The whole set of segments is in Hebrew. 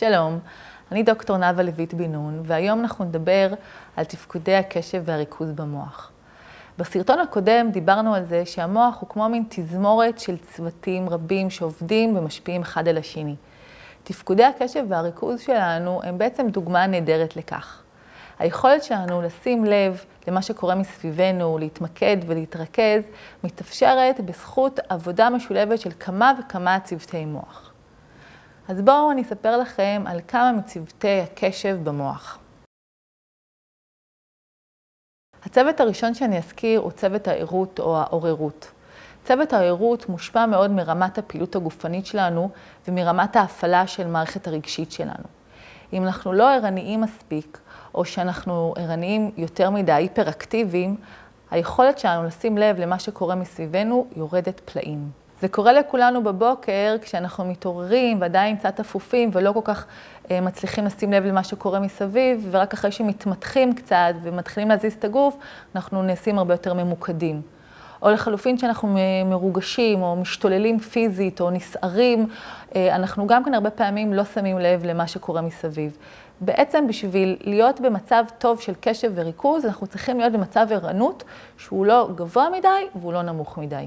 שלום, אני דוקטור נאוה לויט בן נון, והיום אנחנו נדבר על תפקודי הקשב והריכוז במוח. בסרטון הקודם דיברנו על זה שהמוח הוא כמו מין תזמורת של צוותים רבים שעובדים ומשפיעים אחד על השני. תפקודי הקשב והריכוז שלנו הם בעצם דוגמה נהדרת לכך. היכולת שלנו לשים לב למה שקורה מסביבנו, להתמקד ולהתרכז, מתאפשרת בזכות עבודה משולבת של כמה וכמה צוותי מוח. אז בואו אני אספר לכם על כמה מצוותי הקשב במוח. הצוות הראשון שאני אזכיר הוא צוות הערות או העוררות. צוות הערות מושפע מאוד מרמת הפעילות הגופנית שלנו ומרמת ההפעלה של מערכת הרגשית שלנו. אם אנחנו לא ערניים מספיק, או שאנחנו ערניים יותר מדי היפראקטיביים, היכולת שלנו לשים לב למה שקורה מסביבנו יורדת פלאים. זה קורה לכולנו בבוקר כשאנחנו מתעוררים ועדיין קצת אפופים ולא כל כך מצליחים לשים לב למה שקורה מסביב, ורק אחרי שמתמתחים קצת ומתחילים להזיז את הגוף, אנחנו נעשים הרבה יותר ממוקדים. או לחלופין שאנחנו מרוגשים או משתוללים פיזית או נסערים, אנחנו גם כן הרבה פעמים לא שמים לב למה שקורה מסביב. בעצם בשביל להיות במצב טוב של קשב וריכוז, אנחנו צריכים להיות במצב ערנות שהוא לא גבוה מדי והוא לא נמוך מדי.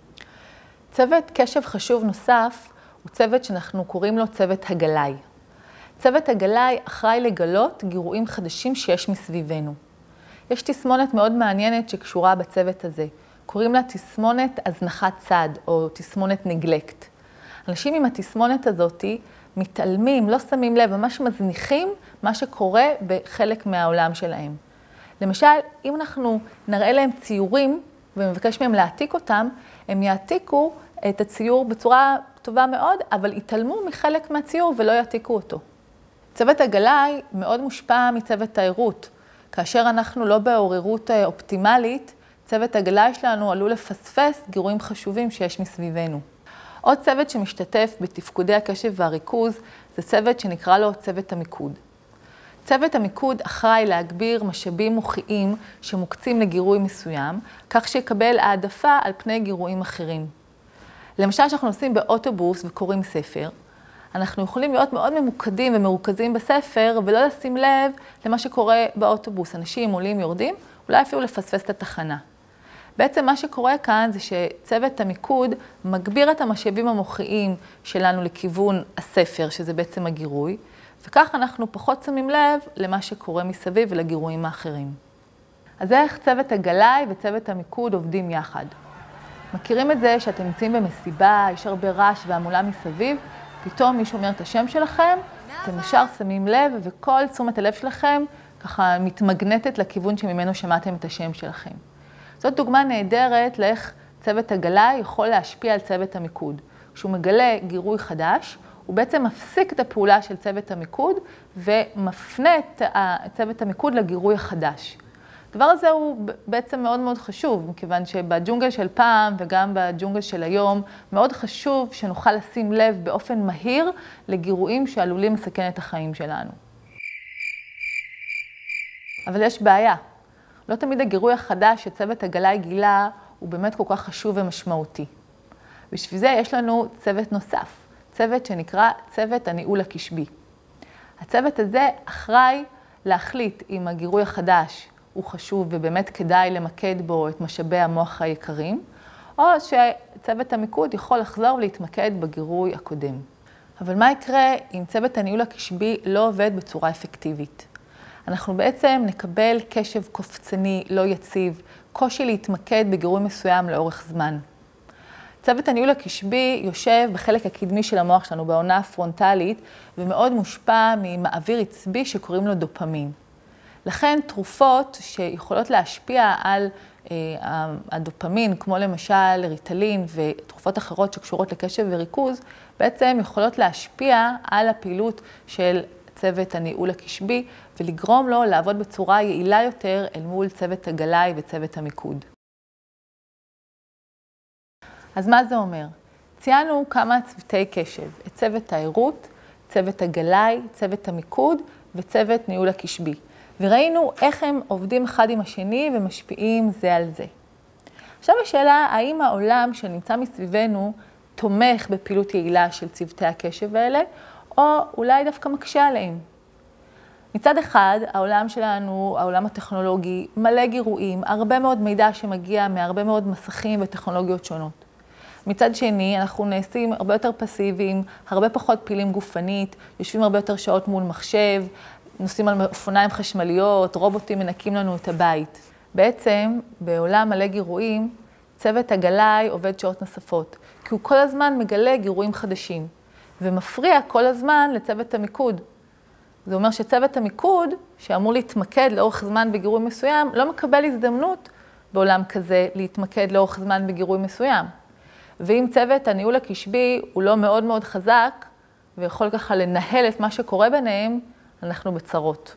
צוות קשב חשוב נוסף הוא צוות שאנחנו קוראים לו צוות הגלאי. צוות הגלאי אחראי לגלות גירויים חדשים שיש מסביבנו. יש תסמונת מאוד מעניינת שקשורה בצוות הזה. קוראים לה תסמונת הזנחת צד או תסמונת נגלקט. אנשים עם התסמונת הזאת מתעלמים, לא שמים לב, ממש מזניחים מה שקורה בחלק מהעולם שלהם. למשל, אם אנחנו נראה להם ציורים ומבקש מהם להעתיק אותם, הם יעתיקו את הציור בצורה טובה מאוד, אבל יתעלמו מחלק מהציור ולא יעתיקו אותו. צוות הגלאי מאוד מושפע מצוות הערות. כאשר אנחנו לא בעוררות אופטימלית, צוות הגלאי שלנו עלול לפספס גירויים חשובים שיש מסביבנו. עוד צוות שמשתתף בתפקודי הקשב והריכוז זה צוות שנקרא לו צוות המיקוד. צוות המיקוד אחראי להגביר משאבים מוחיים שמוקצים לגירוי מסוים, כך שיקבל העדפה על פני גירויים אחרים. למשל, שאנחנו נוסעים באוטובוס וקוראים ספר, אנחנו יכולים להיות מאוד ממוקדים ומרוכזים בספר ולא לשים לב למה שקורה באוטובוס. אנשים עולים יורדים, אולי אפילו לפספס את התחנה. בעצם מה שקורה כאן זה שצוות המיקוד מגביר את המשאבים המוחיים שלנו לכיוון הספר, שזה בעצם הגירוי, וכך אנחנו פחות שמים לב למה שקורה מסביב ולגירויים האחרים. אז זה איך צוות הגלאי וצוות המיקוד עובדים יחד. מכירים את זה שאתם נמצאים במסיבה, יש הרבה רעש והמולה מסביב, פתאום מישהו אומר את השם שלכם, אתם ישר שמים לב וכל תשומת הלב שלכם ככה מתמגנטת לכיוון שממנו שמעתם את השם שלכם. זאת דוגמה נהדרת לאיך צוות הגלאי יכול להשפיע על צוות המיקוד. כשהוא מגלה גירוי חדש, הוא בעצם מפסיק את הפעולה של צוות המיקוד ומפנה את צוות המיקוד לגירוי החדש. הדבר הזה הוא בעצם מאוד מאוד חשוב, מכיוון שבג'ונגל של פעם וגם בג'ונגל של היום, מאוד חשוב שנוכל לשים לב באופן מהיר לגירויים שעלולים לסכן את החיים שלנו. אבל יש בעיה. לא תמיד הגירוי החדש שצוות הגלאי גילה הוא באמת כל כך חשוב ומשמעותי. בשביל זה יש לנו צוות נוסף, צוות שנקרא צוות הניהול הקשבי. הצוות הזה אחראי להחליט אם הגירוי החדש הוא חשוב ובאמת כדאי למקד בו את משאבי המוח היקרים, או שצוות המיקוד יכול לחזור ולהתמקד בגירוי הקודם. אבל מה יקרה אם צוות הניהול הקשבי לא עובד בצורה אפקטיבית? אנחנו בעצם נקבל קשב קופצני, לא יציב, קושי להתמקד בגירוי מסוים לאורך זמן. צוות הניהול הקשבי יושב בחלק הקדמי של המוח שלנו, בעונה הפרונטלית, ומאוד מושפע ממעביר עצבי שקוראים לו דופמין. לכן תרופות שיכולות להשפיע על הדופמין, כמו למשל ריטלין ותרופות אחרות שקשורות לקשב וריכוז, בעצם יכולות להשפיע על הפעילות של צוות הניהול הקשבי, ולגרום לו לעבוד בצורה יעילה יותר אל מול צוות הגלאי וצוות המיקוד. אז מה זה אומר? ציינו כמה צוותי קשב, את צוות הערות, צוות הגלאי, צוות המיקוד וצוות ניהול הקשבי. וראינו איך הם עובדים אחד עם השני ומשפיעים זה על זה. עכשיו השאלה, האם העולם שנמצא מסביבנו תומך בפעילות יעילה של צוותי הקשב האלה, או אולי דווקא מקשה עליהם. מצד אחד, העולם שלנו, העולם הטכנולוגי, מלא גירויים, הרבה מאוד מידע שמגיע מהרבה מאוד מסכים וטכנולוגיות שונות. מצד שני, אנחנו נעשים הרבה יותר פסיביים, הרבה פחות פעילים גופנית, יושבים הרבה יותר שעות מול מחשב, נוסעים על אופניים חשמליות, רובוטים מנקים לנו את הבית. בעצם, בעולם מלא גירויים, צוות הגלאי עובד שעות נוספות, כי הוא כל הזמן מגלה גירויים חדשים, ומפריע כל הזמן לצוות המיקוד. זה אומר שצוות המיקוד, שאמור להתמקד לאורך זמן בגירוי מסוים, לא מקבל הזדמנות בעולם כזה להתמקד לאורך זמן בגירוי מסוים. ואם צוות הניהול הקשבי הוא לא מאוד מאוד חזק, ויכול ככה לנהל את מה שקורה ביניהם, אנחנו בצרות.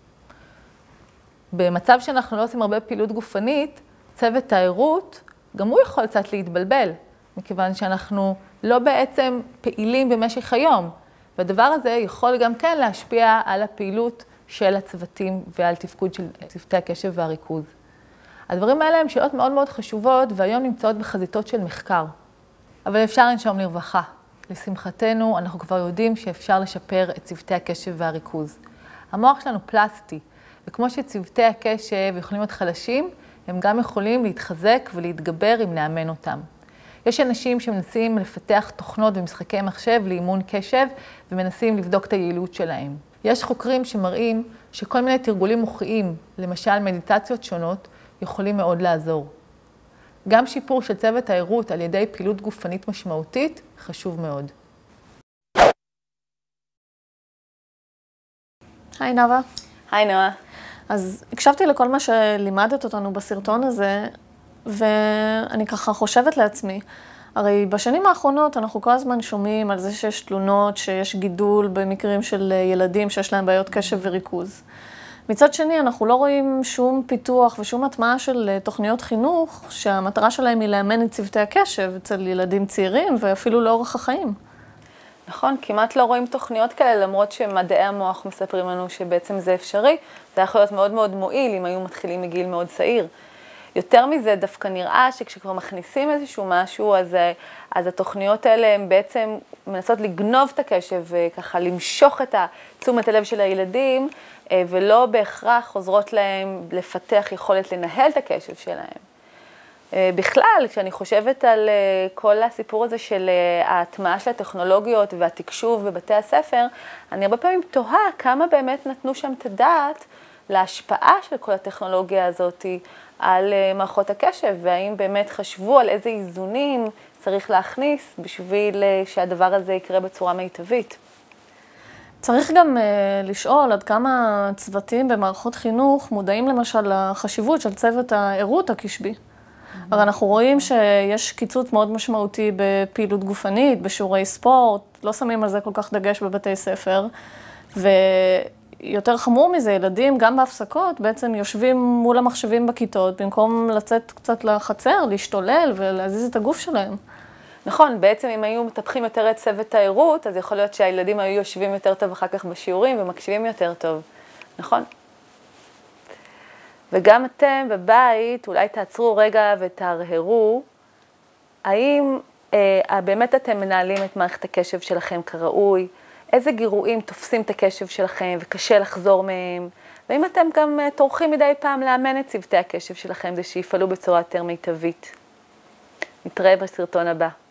במצב שאנחנו לא עושים הרבה פעילות גופנית, צוות העירות, גם הוא יכול קצת להתבלבל, מכיוון שאנחנו לא בעצם פעילים במשך היום. והדבר הזה יכול גם כן להשפיע על הפעילות של הצוותים ועל תפקוד של צוותי הקשב והריכוז. הדברים האלה הם שאלות מאוד מאוד חשובות, והיום נמצאות בחזיתות של מחקר. אבל אפשר לנשום לרווחה. לשמחתנו, אנחנו כבר יודעים שאפשר לשפר את צוותי הקשב והריכוז. המוח שלנו פלסטי, וכמו שצוותי הקשב יכולים להיות חלשים, הם גם יכולים להתחזק ולהתגבר אם נאמן אותם. יש אנשים שמנסים לפתח תוכנות ומשחקי מחשב לאימון קשב, ומנסים לבדוק את היעילות שלהם. יש חוקרים שמראים שכל מיני תרגולים מוחיים, למשל מדיטציות שונות, יכולים מאוד לעזור. גם שיפור של צוות העירות על ידי פעילות גופנית משמעותית חשוב מאוד. היי נאווה. היי נועה. אז הקשבתי לכל מה שלימדת אותנו בסרטון הזה, ואני ככה חושבת לעצמי, הרי בשנים האחרונות אנחנו כל הזמן שומעים על זה שיש תלונות, שיש גידול במקרים של ילדים שיש להם בעיות קשב וריכוז. מצד שני, אנחנו לא רואים שום פיתוח ושום הטמעה של תוכניות חינוך, שהמטרה שלהם היא לאמן את צוותי הקשב אצל ילדים צעירים ואפילו לאורך החיים. נכון, כמעט לא רואים תוכניות כאלה, למרות שמדעי המוח מספרים לנו שבעצם זה אפשרי. זה יכול להיות מאוד מאוד מועיל אם היו מתחילים מגיל מאוד צעיר. יותר מזה, דווקא נראה שכשכבר מכניסים איזשהו משהו, אז התוכניות האלה הן בעצם מנסות לגנוב את הקשב וככה למשוך את תשומת הלב של הילדים, ולא בהכרח עוזרות להם לפתח יכולת לנהל את הקשב שלהם. בכלל, כשאני חושבת על כל הסיפור הזה של ההטמעה של הטכנולוגיות והתקשוב בבתי הספר, אני הרבה פעמים תוהה כמה באמת נתנו שם את הדעת להשפעה של כל הטכנולוגיה הזאת על מערכות הקשב, והאם באמת חשבו על איזה איזונים צריך להכניס בשביל שהדבר הזה יקרה בצורה מיטבית. צריך גם לשאול עד כמה צוותים במערכות חינוך מודעים למשל לחשיבות של צוות העירות הקשבי. הרי אנחנו רואים שיש קיצוץ מאוד משמעותי בפעילות גופנית, בשיעורי ספורט, לא שמים על זה כל כך דגש בבתי ספר, ויותר חמור מזה, ילדים גם בהפסקות בעצם יושבים מול המחשבים בכיתות, במקום לצאת קצת לחצר, להשתולל ולהזיז את הגוף שלהם. נכון, בעצם אם היו מטפחים יותר את צוות העירות, אז יכול להיות שהילדים היו יושבים יותר טוב אחר כך בשיעורים ומקשיבים יותר טוב, נכון? וגם אתם בבית, אולי תעצרו רגע ותהרהרו, האם באמת אתם מנהלים את מערכת הקשב שלכם כראוי? איזה גירויים תופסים את הקשב שלכם וקשה לחזור מהם? ואם אתם גם טורחים מדי פעם לאמן את צוותי הקשב שלכם, זה שיפעלו בצורה יותר מיטבית. נתראה בסרטון הבא.